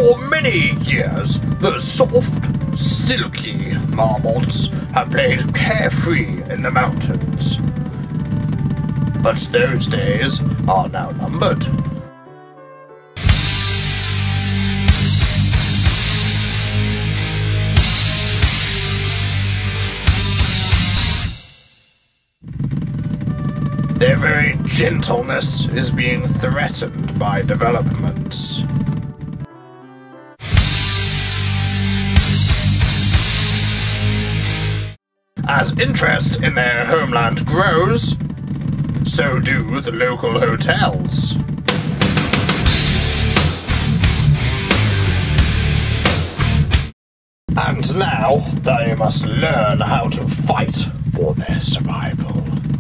For many years, the soft, silky marmots have played carefree in the mountains. But those days are now numbered. Their very gentleness is being threatened by developments. As interest in their homeland grows, so do the local hotels. And now they must learn how to fight for their survival.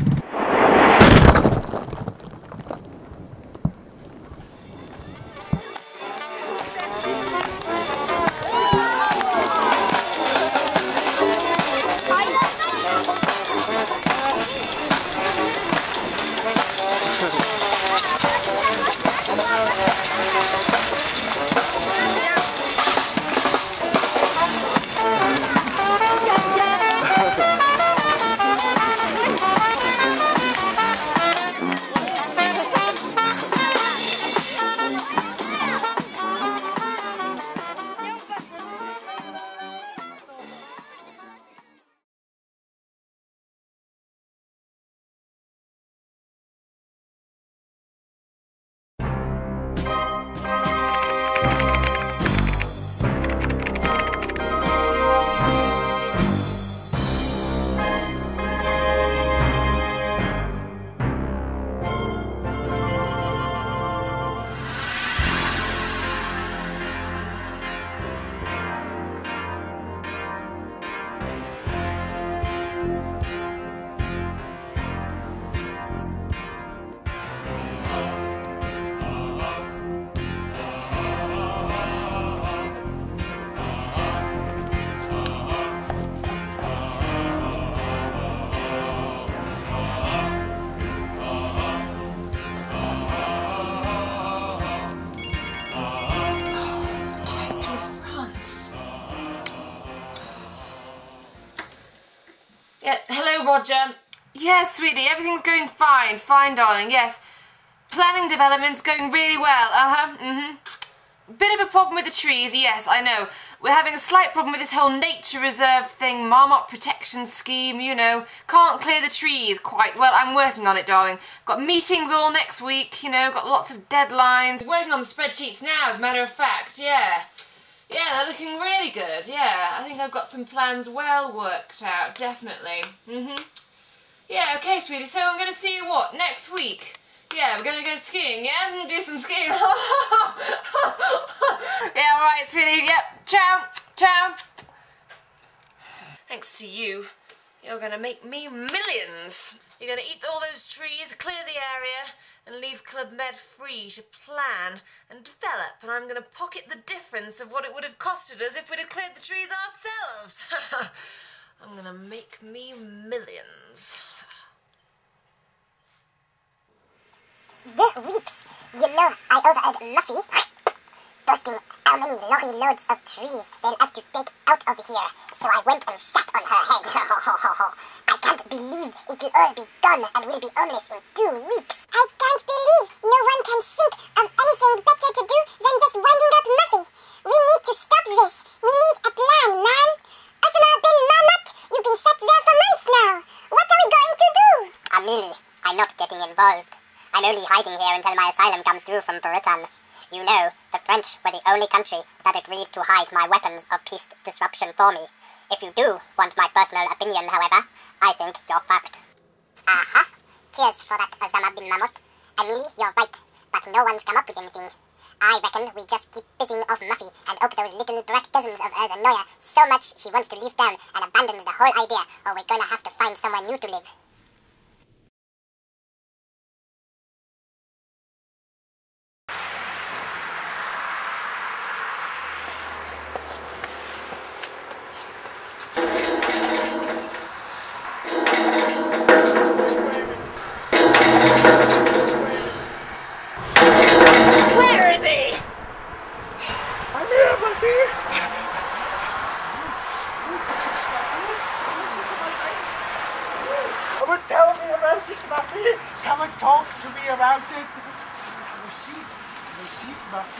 Yeah, hello, Roger. Yes, sweetie, everything's going fine. Fine, darling, yes. Planning development's going really well, Bit of a problem with the trees, yes, I know. We're having a slight problem with this whole nature reserve thing, Marmot protection scheme, you know. Can't clear the trees quite well. I'm working on it, darling. Got meetings all next week, you know, got lots of deadlines. Working on the spreadsheets now, as a matter of fact, yeah. Yeah, they're looking really good, yeah. I think I've got some plans well worked out, definitely. Yeah, okay, sweetie, so I'm going to see you, what, next week? Yeah, we're going to go skiing, yeah? Do some skiing. Yeah, alright, sweetie, yep. Ciao, ciao. Thanks to you, you're going to make me millions. You're going to eat all those trees, clear the area, and leave Club Med free to plan and develop, and I'm going to pocket the difference of what it would have costed us if we'd have cleared the trees ourselves. I'm going to make me millions. The weeks. You know, I overheard Muffy boasting how many lorry loads of trees they'll have to take out of here, so I went and shat on her head. I can't believe it'll all be gone and we'll be homeless in 2 weeks. I can't believe no one can think of anything better to do than just winding up Muffy. We need to stop this. We need a plan, man. Osama bin Marmot, you've been sat there for months now. What are we going to do? Amelie, I'm not getting involved. I'm only hiding here until my asylum comes through from Britain. You know, the French were the only country that agreed to hide my weapons of peace disruption for me. If you do want my personal opinion, however, I think you're fucked. Cheers for that, Osama bin Marmot. Amelie, you're right, but no one's come up with anything. I reckon we just keep fizzing off Muffy and hope those little brat cousins of hers annoy her so much she wants to leave town and abandons the whole idea, or we're gonna have to find somewhere new to live. Amelie!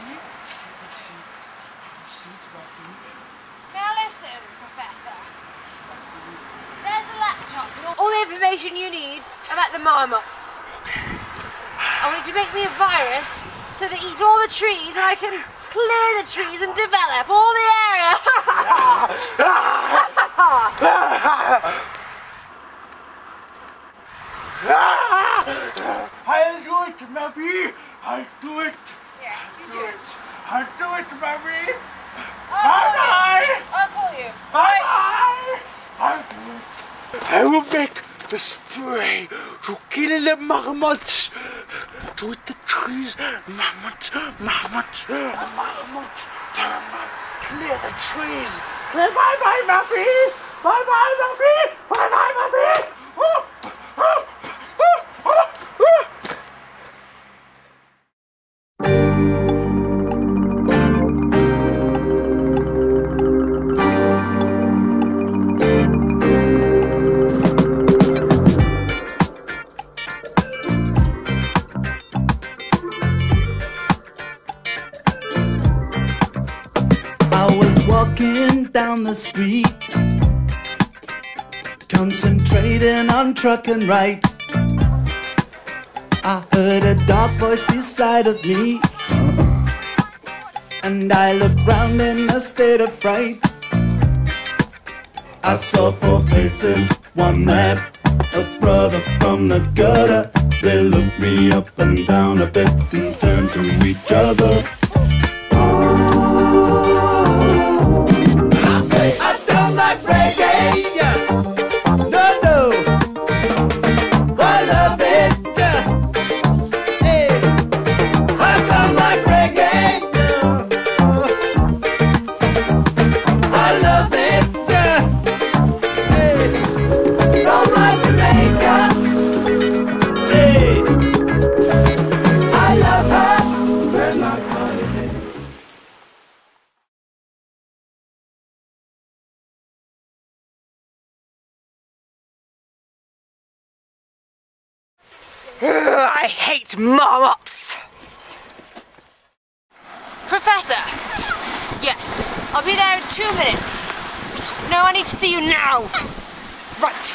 Now listen, Professor. There's the laptop with all the information you need about the marmots. Okay. I want you to make me a virus so they eat all the trees and I can clear the trees and develop all the area. I'll do it, Muffy. I'll do it. Yes, you do it. I'll do it, Muffy. I'll call you. Bye-bye. I'll do it. I will make the spray to kill the marmots. To eat the trees. Marmots. Clear the trees. Bye-bye, Muffy. Bye-bye, Muffy. Bye-bye, Muffy. Walking down the street, concentrating on trucking right. I heard a dark voice beside of me, and I looked round in a state of fright. I saw 4 faces, one man, a brother from the gutter. They looked me up and down a bit and turned to each other. I don't like reggae, no, I love it, hey, I don't like reggae, I love it, hey, don't like Jamaica, hey, I love her, red like holiday. I hate marmots! Professor! Yes, I'll be there in 2 minutes. No, I need to see you now. Right.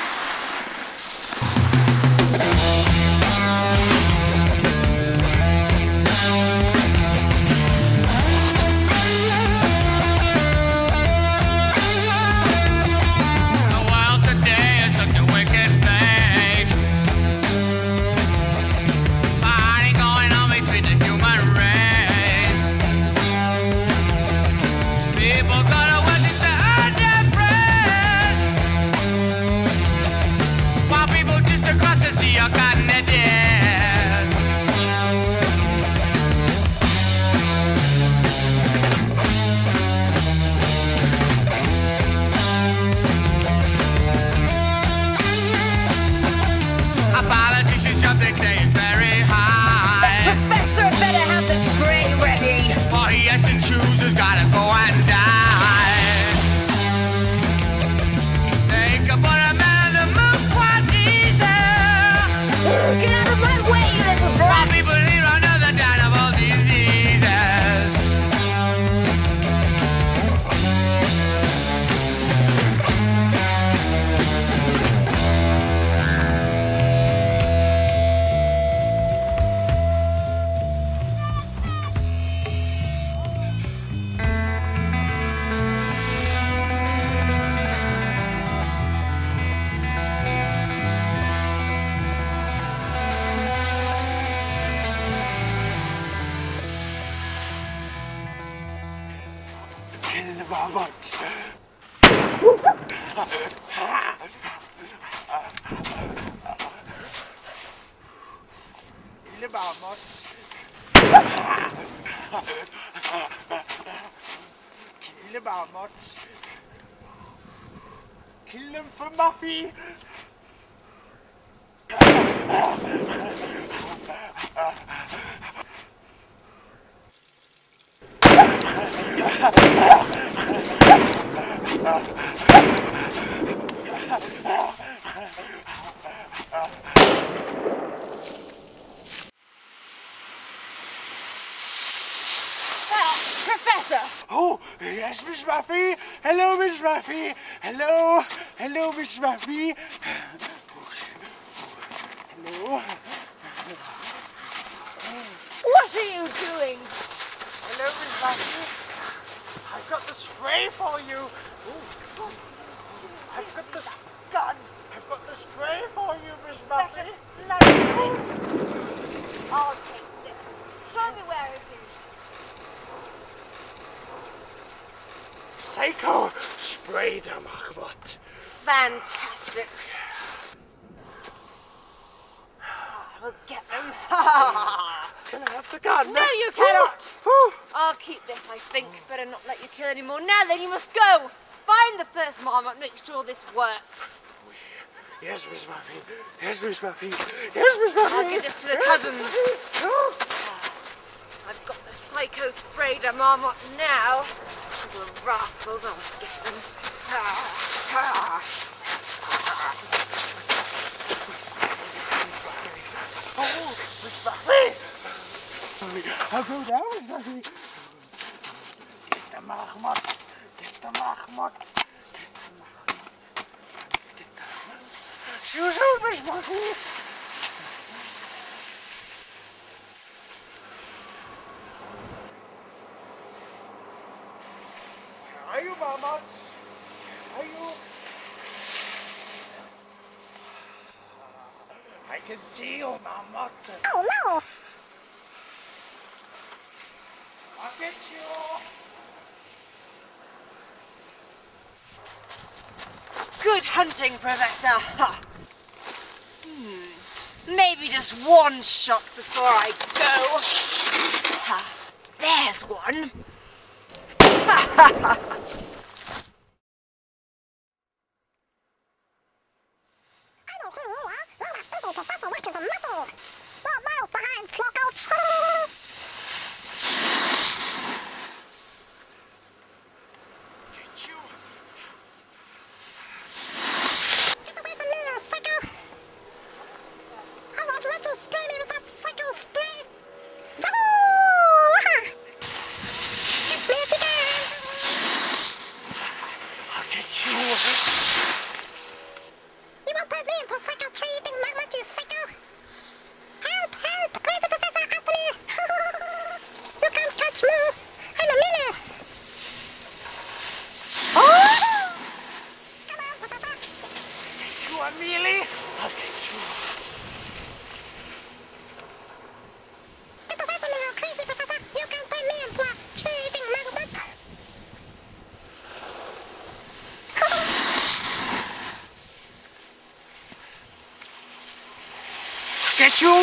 Kill the Marmots. Kill them for Muffy. Professor! Oh, yes, Miss Muffy. Hello, Miss Muffy. Hello. Hello, Miss Muffy. Hello. What are you doing? Hello, Miss Muffy. I've got the spray for you. Ooh. I've got the gun. I've got the spray for you, Miss Muffy. I'll take this. Show me where it is. Psycho spray the Marmot. Fantastic. We'll get them. Can I have the gun? No, you cannot. Ooh. I'll keep this, I think. Better not let you kill any more. Now then, you must go. Find the first Marmot, make sure this works. Yes, Miss Muffy. Yes, Miss Muffy. Yes, Miss Muffy. I'll give this to the cousins. Yes. I've got the psycho spray to Marmot now. Little rascals, I'll get them. Oh, Miss Muffy. I'll go down, Miss Muffy. Get the Marmots. Get the Marmots. Shoes out, Miss Muffy. Where are you, Marmots? Where are you? I can see you, Marmot. Oh no! I'll get you. Good hunting, Professor. Ha. Maybe just one shot before I go. Ha. There's one. Amelie, I'll get you. Get away from me, you crazy professor! You can't turn me into a cheating magnet! Get you!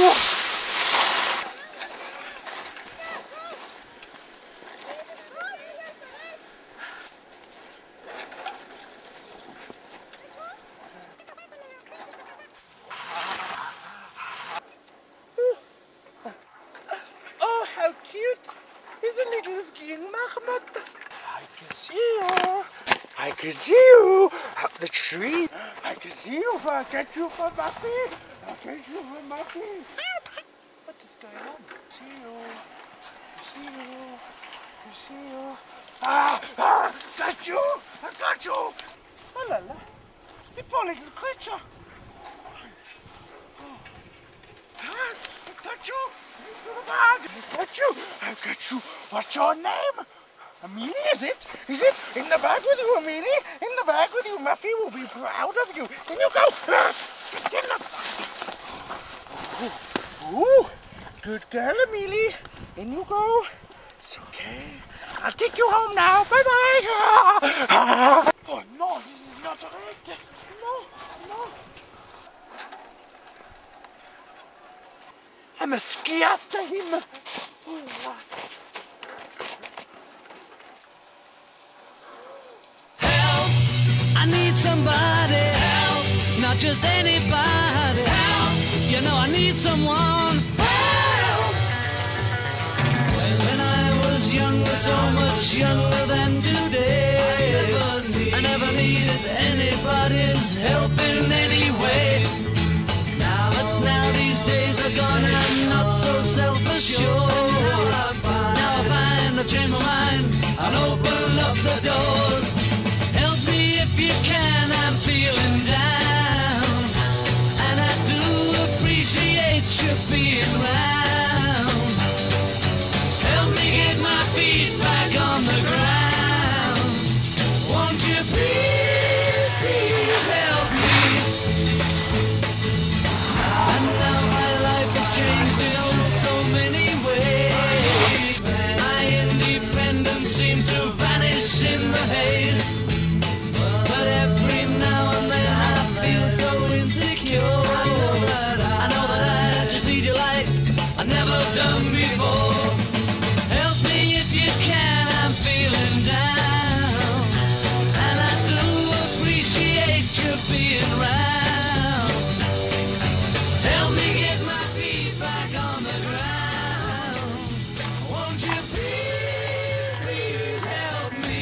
Oh, how cute! He's a little skiing Marmot. I can see you. I can see you up the tree. I can see you. I'll get you for Muffy. I'll get you for Muffy. What is going on? See you. See you. See you. Got you. I got you. Oh la la. The poor little creature. I got you. Into the bag. I got you. I got you. What's your name? Amelie, is it? Is it? In the bag with you, Amelie? In the bag with you, Muffy will be proud of you. In you go. Get in the... Ooh. Good girl, Amelie. In you go. It's okay. I'll take you home now. Bye-bye. Oh, no, this is not right. No, no. I must ski after him. I need somebody help, not just anybody help. You know I need someone help. When I was younger, so much younger than today, I never needed anybody's help in any way. But now these days are gone and I'm not so self-assured. Now I find a chance and open up the doors. Help me if you can, I'm feeling down, and I do appreciate you being round. Help me get my feet back on the ground. Won't you please, please help me? And now my life has changed in so many ways. My independence seems to vanish in the haze. But every now and then I feel so insecure. I know that I just need your light, I've never done before. Help me if you can, I'm feeling down, and I do appreciate you being round. Help me get my feet back on the ground. Won't you please, please help me?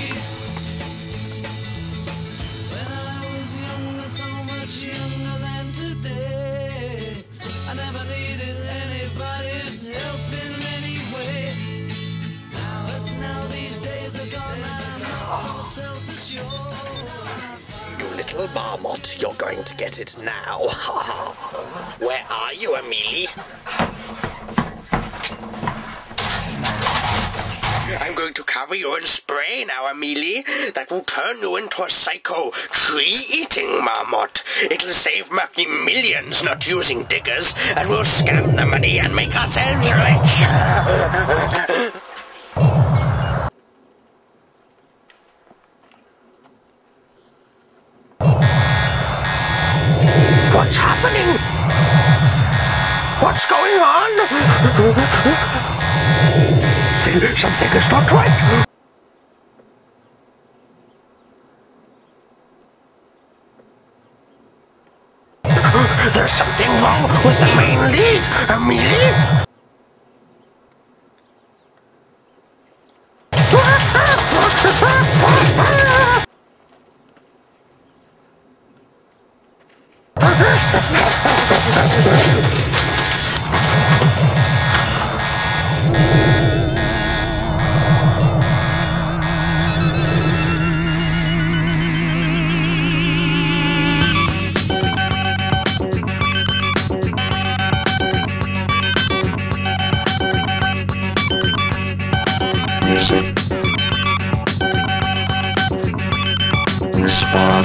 When I was younger, so much younger than today, I never needed anybody's help in any way. Now these days are gone, I'm not so self-assured. You little marmot, you're going to get it now. Where are you, Amelie? I'm going to cover you in spray now, Amelie. That will turn you into a psycho, tree-eating marmot. It'll save Muffy millions not using diggers, and we'll scam the money and make ourselves rich. What's happening? What's going on? Something is not right. There's something wrong with the main lead, Amelie. Music. Response.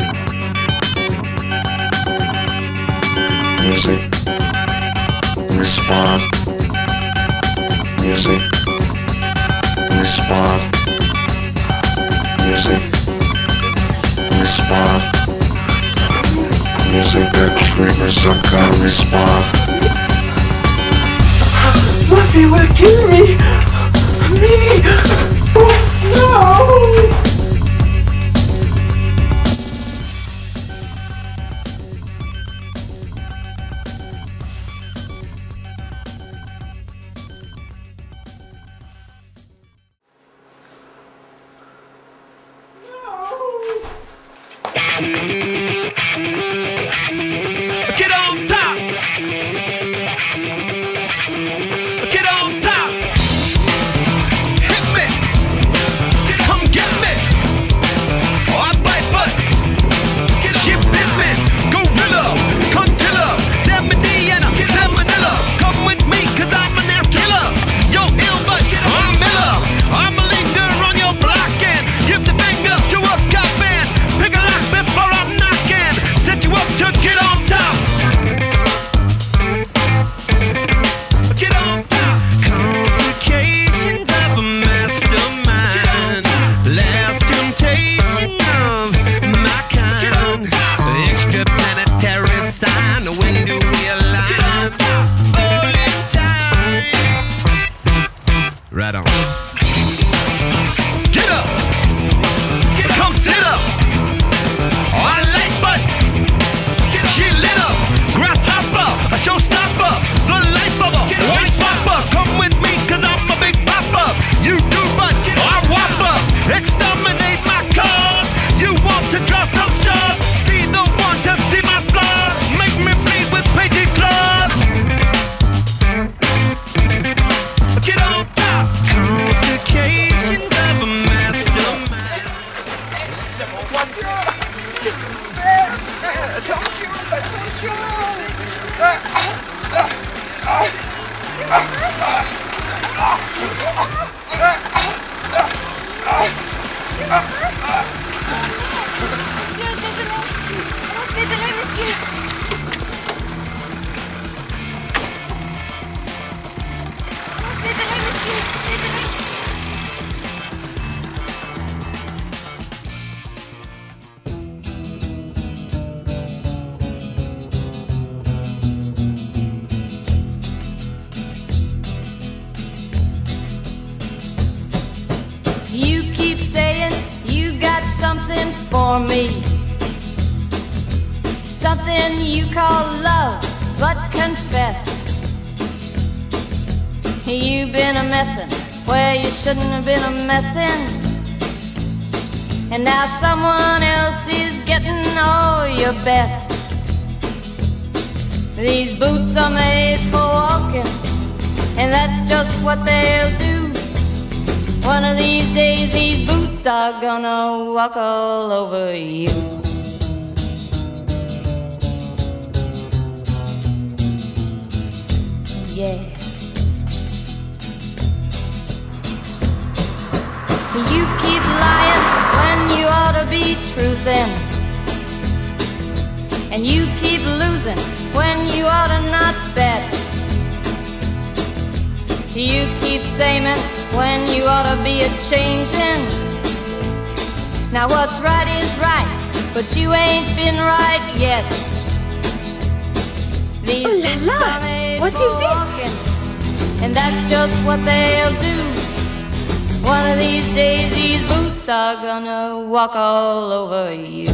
Music. Response. Music. Response. Music. Response. Music that triggers some kind of response. Muffy will kill me! Me! Oh, no! Get on top! Get on top! Hit me! monsieur. Désolé, monsieur. Désolé. You keep saying you got something for me, something you call love, but confess you've been a messin' where you shouldn't have been a messin', and now someone else is getting all your best. These boots are made for walking, and that's just what they'll do. One of these days these boots are gonna walk all over you. Yeah. You keep lying when you ought to be truthin', and you keep losing when you ought to not bet. You keep saying when you ought to be a-changin'. Now what's right is right, but you ain't been right yet. These Ooh la la! What is this? walking, and that's just what they'll do. One of these days these boots are gonna walk all over you.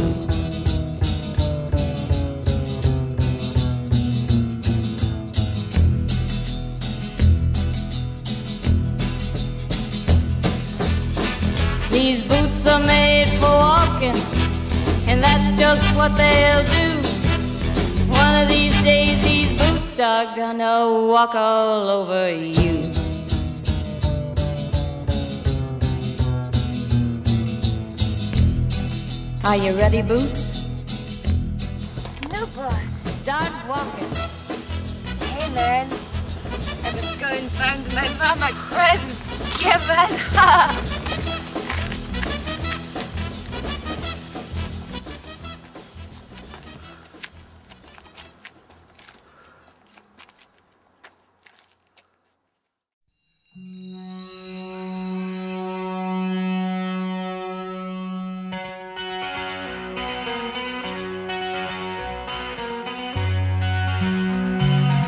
These boots are made for walking, and that's just what they'll do. One of these days these boots are gonna walk all over you. Are you ready, Boots? Snowboard. Start walking. Hey, man. I must go and find my Marmot friends. Yeah, man. Ha!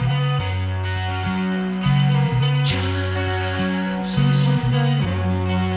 Chimes in Sunday morning.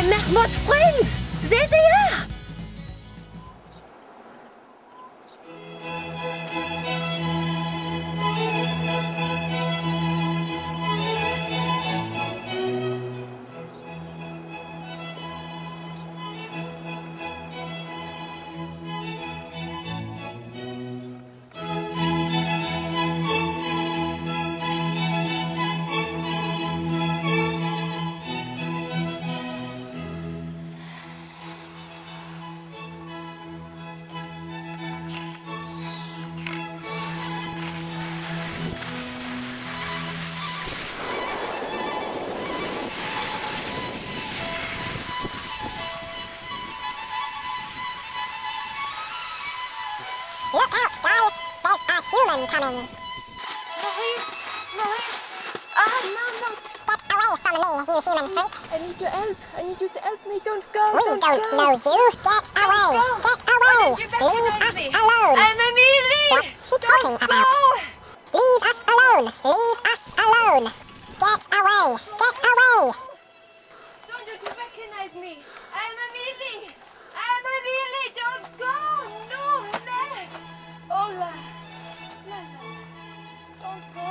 Marmot friends! There they are! Look out, guys! There's a human coming. Maurice! Marmot! Get away from me, you human freak! I need your help. I need you to help me. Don't go. We don't know you. Get away! Get away! Leave us alone! I'm Amelie! What's she talking about? Leave us alone! Leave us alone! Get away! Get away! Don't you recognize me? I'm Amelie! I'm Amelie! Don't go! No, man! Hola! No. Don't go.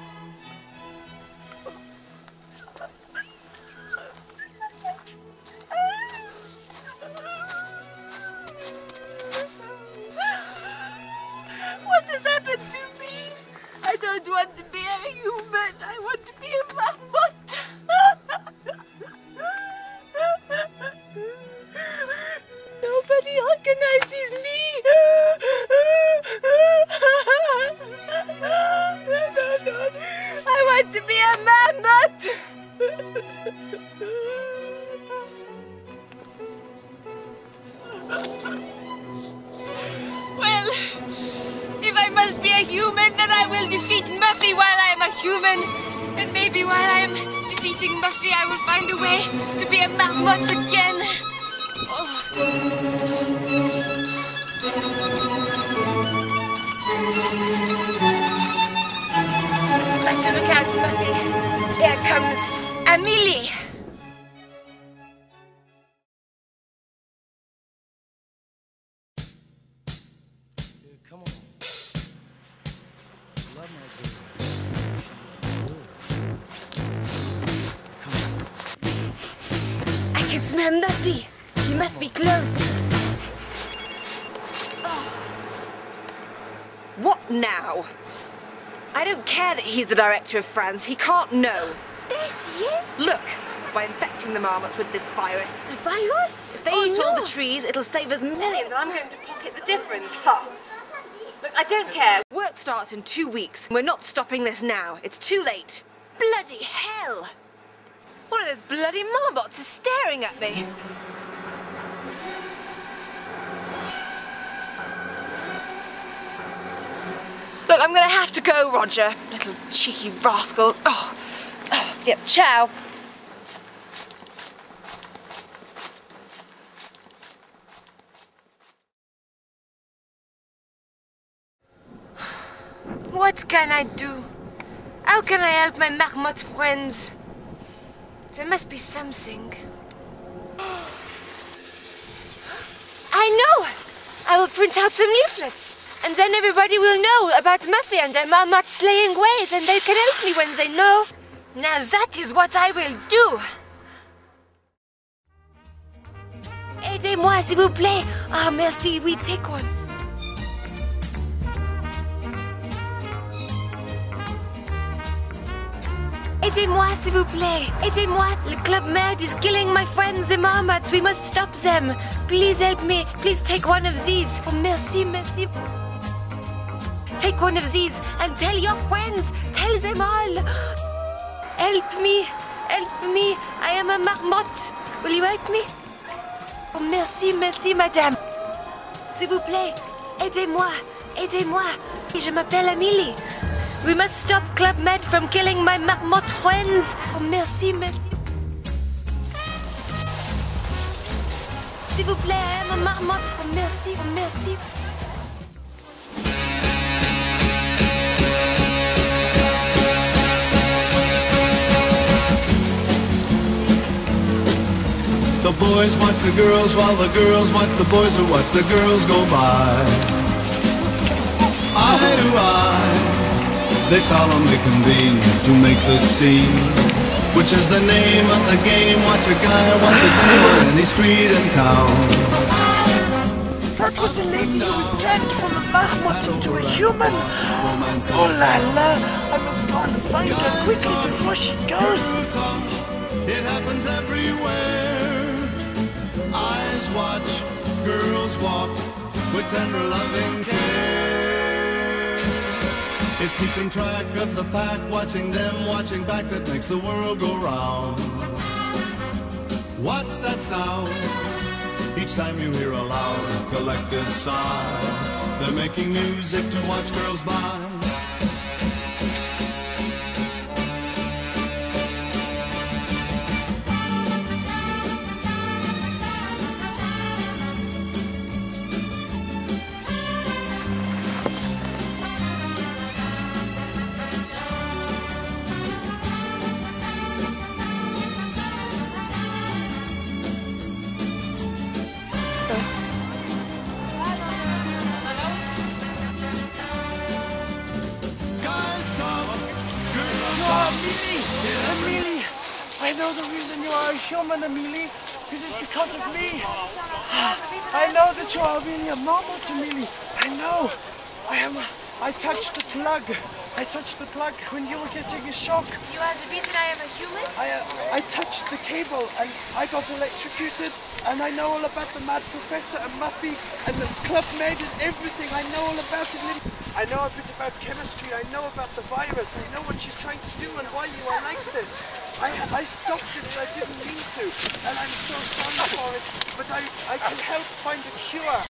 What has happened to me? I don't want to be a human. I want to be a marmot. Nobody recognizes me. No. I want to be a marmot. Well, if I must be a human, then I will defeat Muffy while I am a human. And maybe while I am defeating Muffy, I will find a way to be a marmot again. Better look out, Muffy. Here comes Amelie. Come on. Love my girl. I can smell Muffy. She must be close. What now? I don't care that he's the director of France. He can't know. There she is. Look, by infecting the marmots with this virus. A virus? If they eat all the trees, it'll save us millions, and I'm going to pocket the difference. Ha! Look, I don't care. Work starts in 2 weeks. We're not stopping this now. It's too late. Bloody hell! One of those bloody marmots is staring at me. Look, I'm gonna have to go, Roger. Little cheeky rascal. Yep, ciao. What can I do? How can I help my Marmot friends? There must be something. I know! I will print out some leaflets, and then everybody will know about Muffy and their Marmot slaying ways, and they can help me when they know. Now that is what I will do. Aidez-moi, s'il vous plaît. Ah, merci, oui, take one. Aidez-moi, s'il vous plaît. Aidez-moi. Le Club Med is killing my friends, the Marmots. We must stop them. Please help me. Please take one of these. Oh, merci, merci. Take one of these and tell your friends. Tell them all. Help me. Help me. I am a Marmot. Will you help me? Oh, merci, merci, madame. S'il vous plaît. Aidez-moi. Aidez-moi. Je m'appelle Amelie. We must stop Club Med from killing my Marmot friends. Oh, merci, merci. S'il vous plaît, I am a Marmot. Oh, merci, oh, merci. The boys watch the girls while the girls watch the boys who watch the girls go by. Eye to eye, they solemnly convene to make the scene, which is the name of the game. Watch a guy, watch a dame on any street in town. That was a lady who was turned from a Marmot into a human. Oh la la, I must go and find her quickly before she goes. It happens everywhere. Eyes watch, girls walk with tender loving care. It's keeping track of the pack, watching them, watching back, that makes the world go round. What's that sound? Each time you hear a loud collective sigh, they're making music to watch girls by. Amelie, I know the reason you are a human, Amelie. It is because of me. I know that you are really a Marmot, Amelie. I know. I touched the plug. I touched the plug when you were getting a shock. You are the reason I am a human? I touched the cable and I got electrocuted, and I know all about the mad professor and Muffy and the club made and everything. I know all about it. I know a bit about chemistry. I know about the virus. I know what she's trying to do and why you are like this. I stopped it and I didn't mean to, and I'm so sorry for it, but I can help find a cure.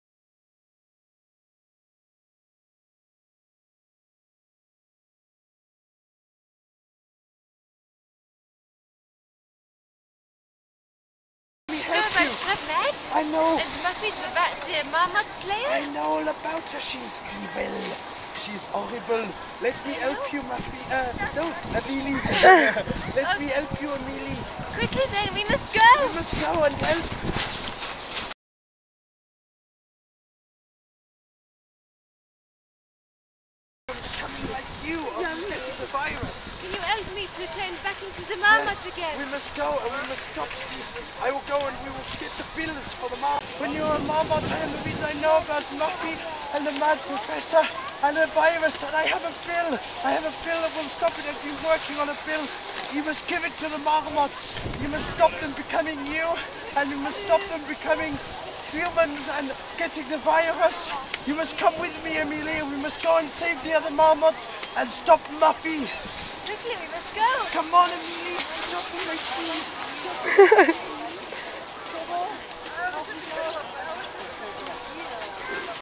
I know. And Muffy's the Marmot Slayer? I know all about her. She's evil. She's horrible. Let me help you, Muffy. No, Amelie. Let me help you, Amelie. Quickly then, we must go. We must go and help. Becoming like you, of getting the virus. Can you help me to turn back into the Marmot again? We must go and we must stop this. I will go and we will get the pills for the Marmot. When you're a Marmot, I am the reason I know about Muffy and the mad professor and the virus, and I have a pill. I have a pill that will stop it. I've been working on a pill. You must give it to the Marmots. You must stop them becoming you, and you must stop them becoming humans and getting the virus. You must come with me, Amelia. We must go and save the other Marmots and stop Muffy. Quickly, we must go. Come on, Amelia. Stop me, my